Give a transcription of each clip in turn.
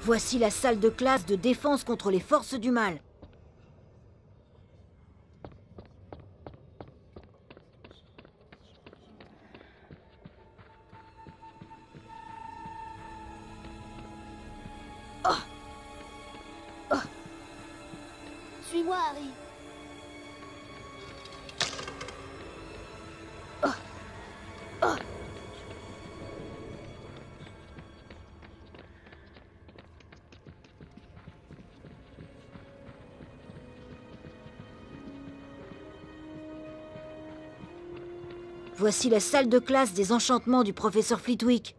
Voici la salle de classe de défense contre les forces du mal. Suis-moi, Harry. Voici la salle de classe des enchantements du professeur Flitwick.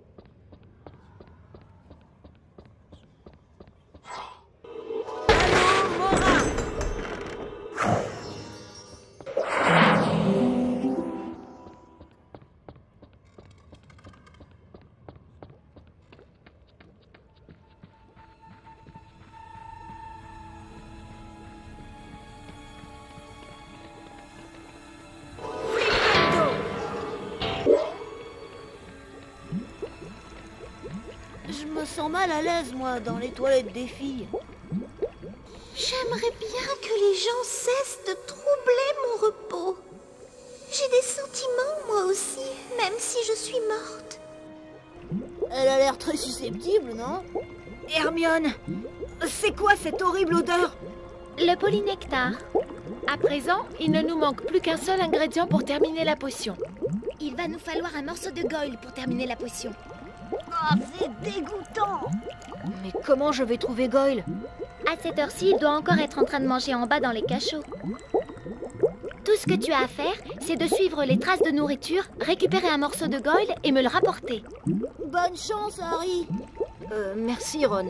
Je me sens mal à l'aise, moi, dans les toilettes des filles. J'aimerais bien que les gens cessent de troubler mon repos. J'ai des sentiments, moi aussi, même si je suis morte. Elle a l'air très susceptible, non? Hermione, c'est quoi cette horrible odeur? Le polynectar. À présent, il ne nous manque plus qu'un seul ingrédient pour terminer la potion. Il va nous falloir un morceau de Goyle pour terminer la potion. Oh, c'est dégoûtant! Mais comment je vais trouver Goyle? À cette heure-ci, il doit encore être en train de manger en bas dans les cachots. Tout ce que tu as à faire, c'est de suivre les traces de nourriture, récupérer un morceau de Goyle et me le rapporter. Bonne chance, Harry! Merci, Ron.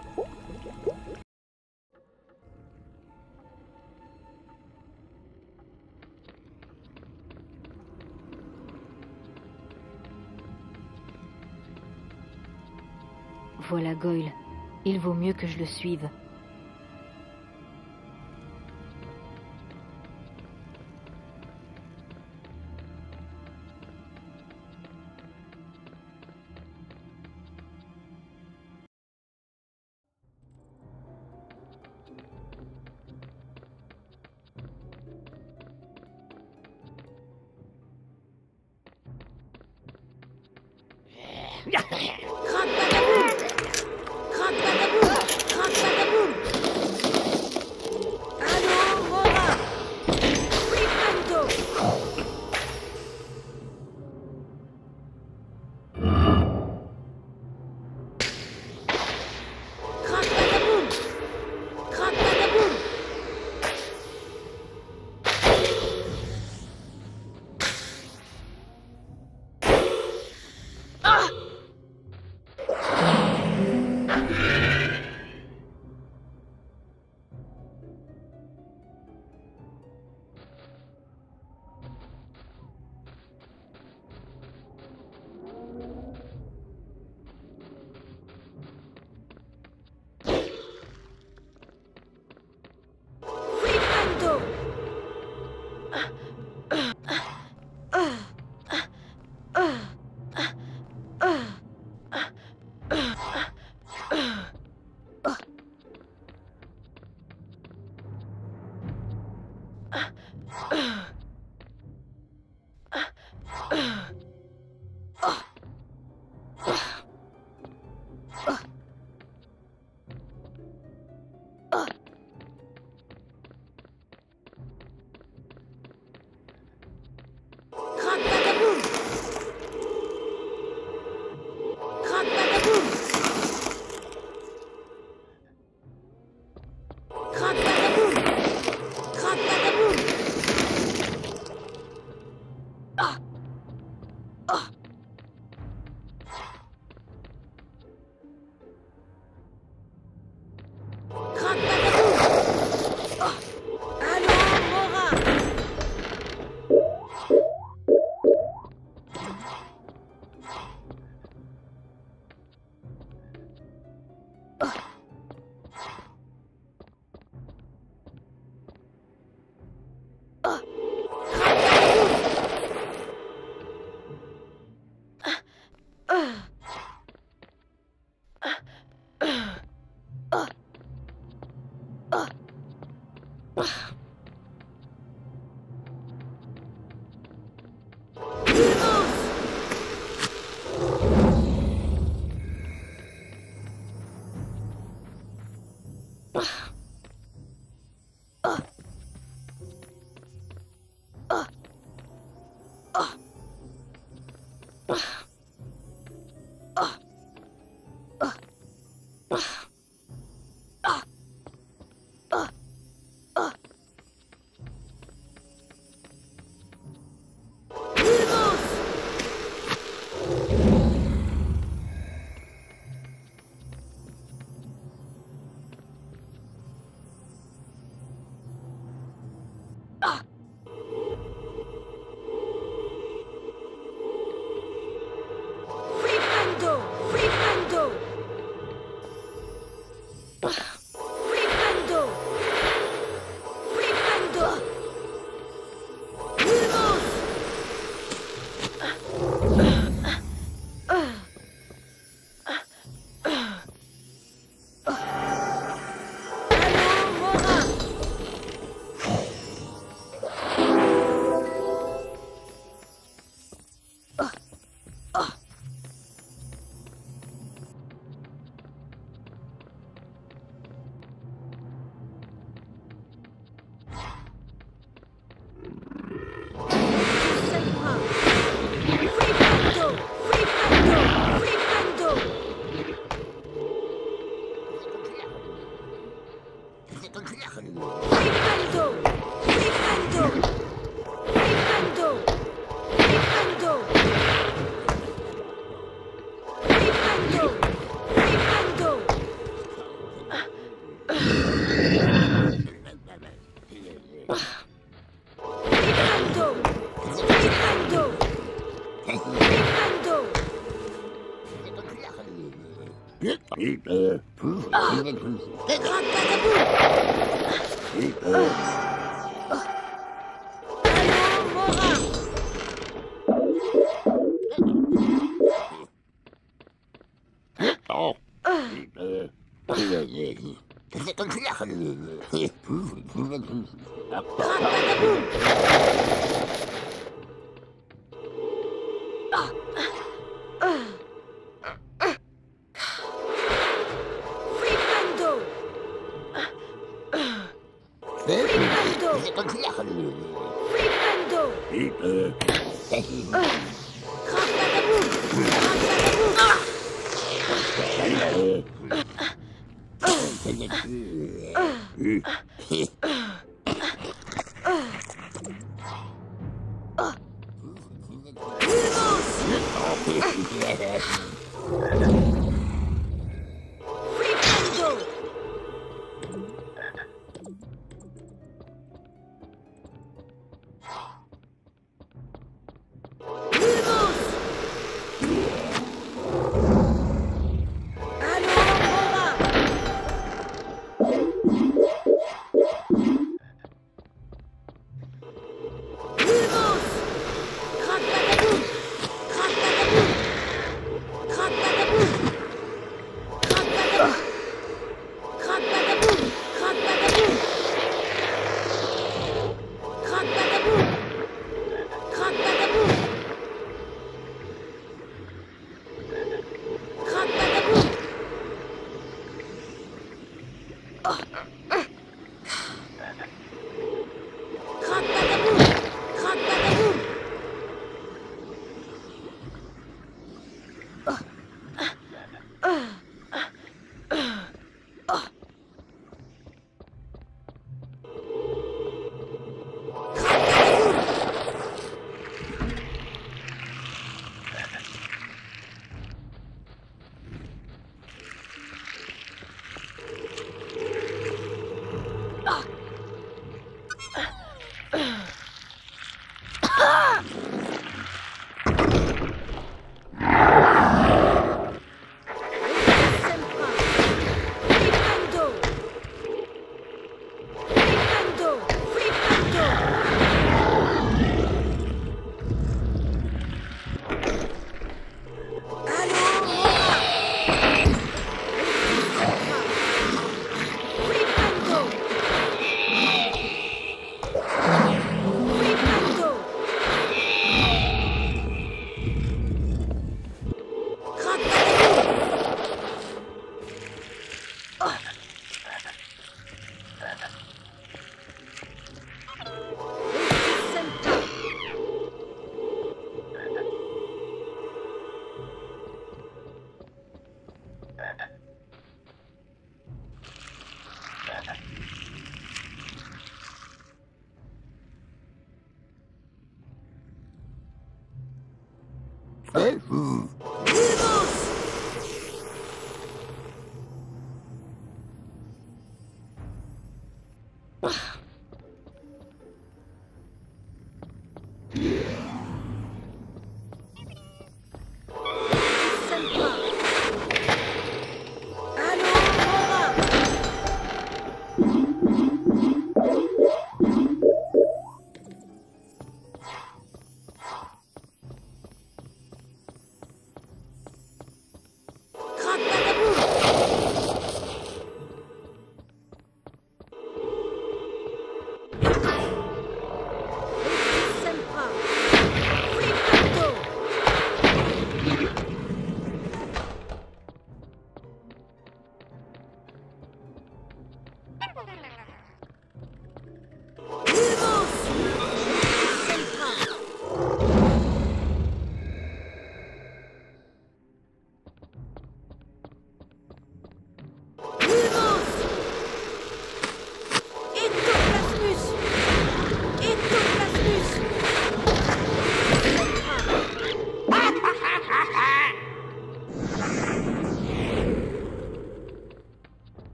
Voilà Goyle. Il vaut mieux que je le suive.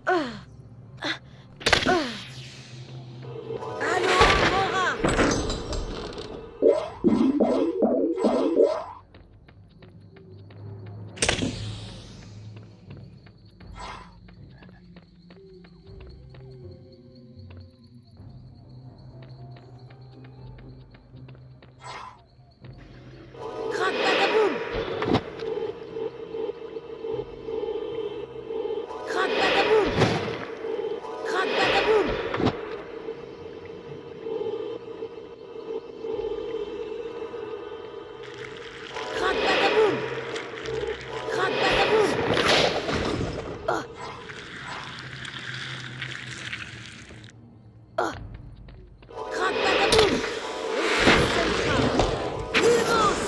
Allô, Mora! Crac-badaboum! Crac-badaboum! Crac-badaboum! Crac-badaboum! Crac-badaboum! Oh! Oh! Crac-badaboum! Immense!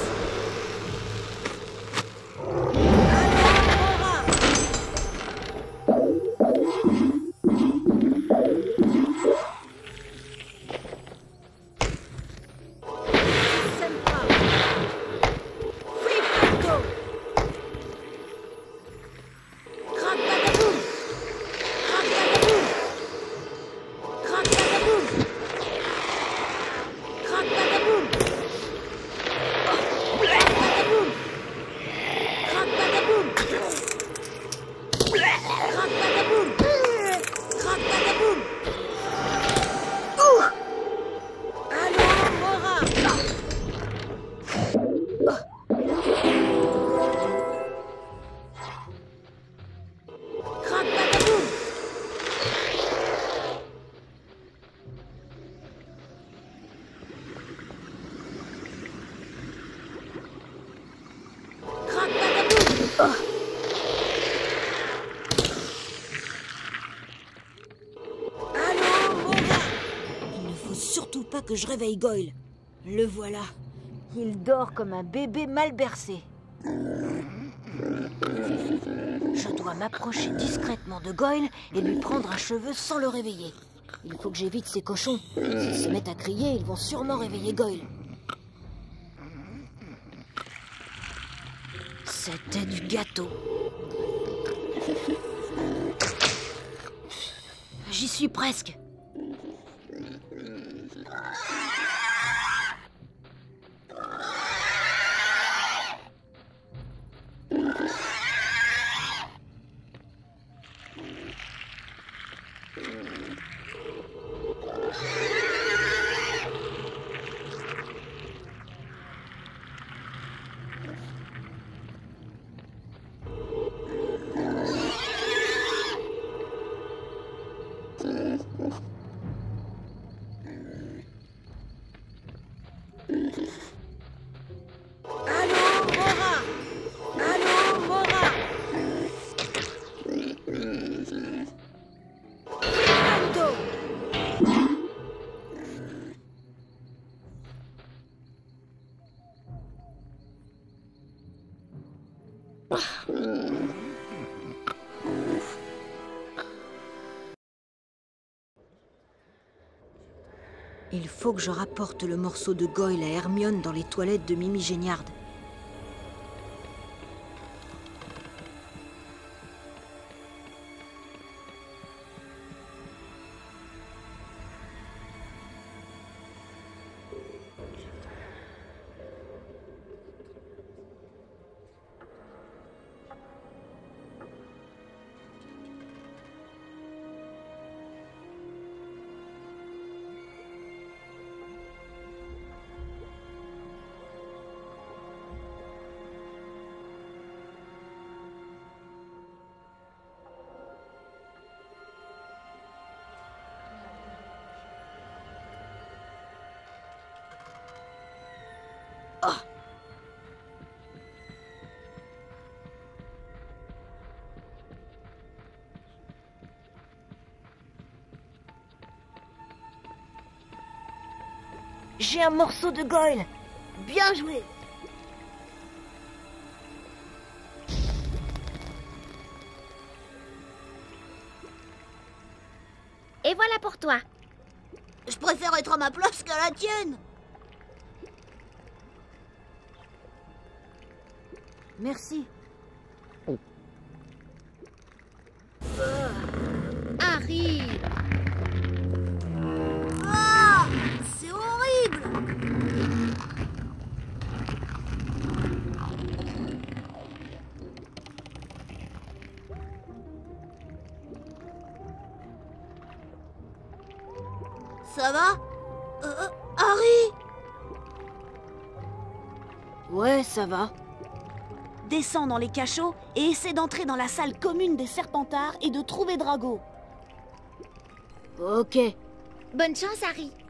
Surtout pas que je réveille Goyle. Le voilà. Il dort comme un bébé mal bercé. Je dois m'approcher discrètement de Goyle et lui prendre un cheveu sans le réveiller. Il faut que j'évite ces cochons. S'ils se mettent à crier, ils vont sûrement réveiller Goyle. C'était du gâteau. J'y suis presque. Il faut que je rapporte le morceau de Goyle à Hermione dans les toilettes de Mimi Géniard. J'ai un morceau de Goyle. Bien joué. Et voilà pour toi. Je préfère être à ma place qu'à la tienne. Merci. Ça va Harry? Ouais, ça va. Descends dans les cachots et essaie d'entrer dans la salle commune des Serpentards et de trouver Drago. Ok. Bonne chance, Harry.